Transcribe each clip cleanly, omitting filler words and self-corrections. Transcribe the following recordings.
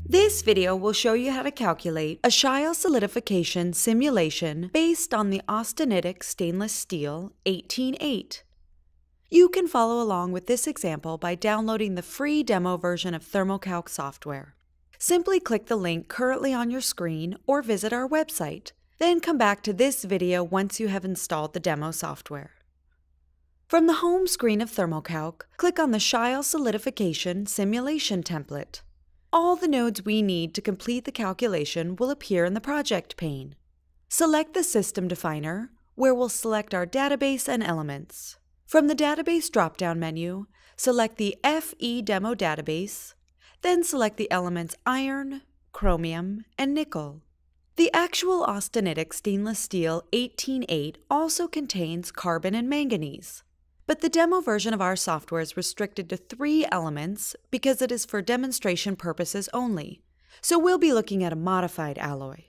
This video will show you how to calculate a Scheil solidification simulation based on the Austenitic stainless steel 188. You can follow along with this example by downloading the free demo version of Thermo-Calc software. Simply click the link currently on your screen or visit our website. Then come back to this video once you have installed the demo software. From the home screen of Thermo-Calc, click on the Scheil Solidification Simulation template. All the nodes we need to complete the calculation will appear in the project pane. Select the System Definer, where we'll select our database and elements. From the Database drop-down menu, select the FE Demo database, then select the elements iron, chromium, and nickel. The actual Austenitic stainless steel 188 also contains carbon and manganese. But the demo version of our software is restricted to 3 elements because it is for demonstration purposes only, so we'll be looking at a modified alloy.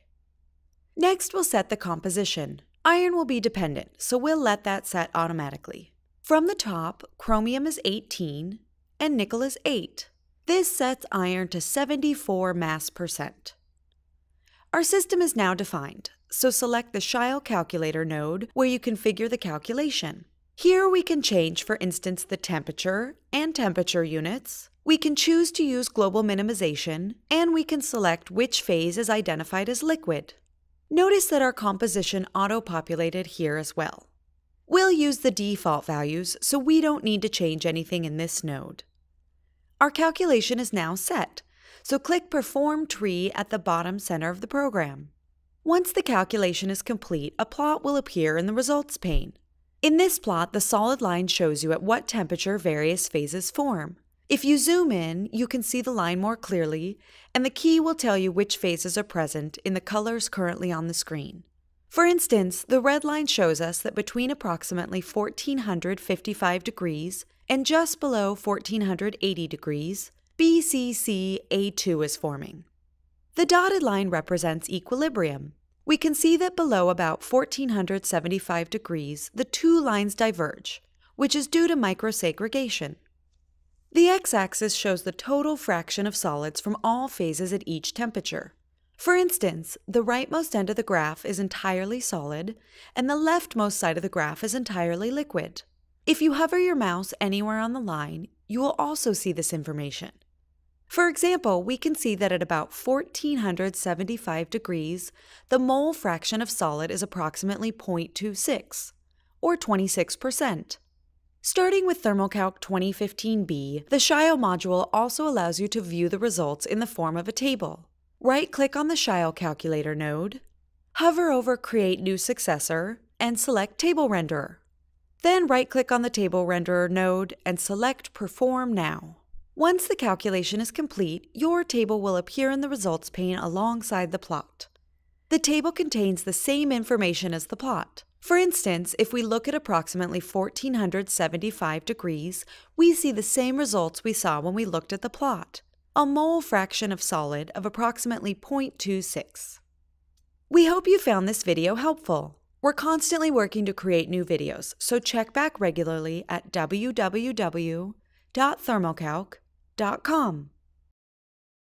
Next, we'll set the composition. Iron will be dependent, so we'll let that set automatically. From the top, chromium is 18 and nickel is 8. This sets iron to 74 mass %. Our system is now defined, so select the Scheil calculator node where you configure the calculation. Here we can change, for instance, the temperature and temperature units. We can choose to use global minimization, and we can select which phase is identified as liquid. Notice that our composition auto-populated here as well. We'll use the default values, so we don't need to change anything in this node. Our calculation is now set, so click Perform Tree at the bottom center of the program. Once the calculation is complete, a plot will appear in the results pane. In this plot, the solid line shows you at what temperature various phases form. If you zoom in, you can see the line more clearly, and the key will tell you which phases are present in the colors currently on the screen. For instance, the red line shows us that between approximately 1455 degrees and just below 1480 degrees, BCC-A2 is forming. The dotted line represents equilibrium. We can see that below about 1475 degrees, the 2 lines diverge, which is due to microsegregation. The x-axis shows the total fraction of solids from all phases at each temperature. For instance, the rightmost end of the graph is entirely solid, and the leftmost side of the graph is entirely liquid. If you hover your mouse anywhere on the line, you will also see this information. For example, we can see that at about 1475 degrees, the mole fraction of solid is approximately 0.26, or 26%. Starting with Thermo-Calc 2015b, the Scheil module also allows you to view the results in the form of a table. Right-click on the Scheil calculator node, hover over Create New Successor, and select Table Renderer. Then right-click on the Table Renderer node and select Perform Now. Once the calculation is complete, your table will appear in the results pane alongside the plot. The table contains the same information as the plot. For instance, if we look at approximately 1475 degrees, we see the same results we saw when we looked at the plot, a mole fraction of solid of approximately 0.26. We hope you found this video helpful. We're constantly working to create new videos, so check back regularly at www.thermocalc.com.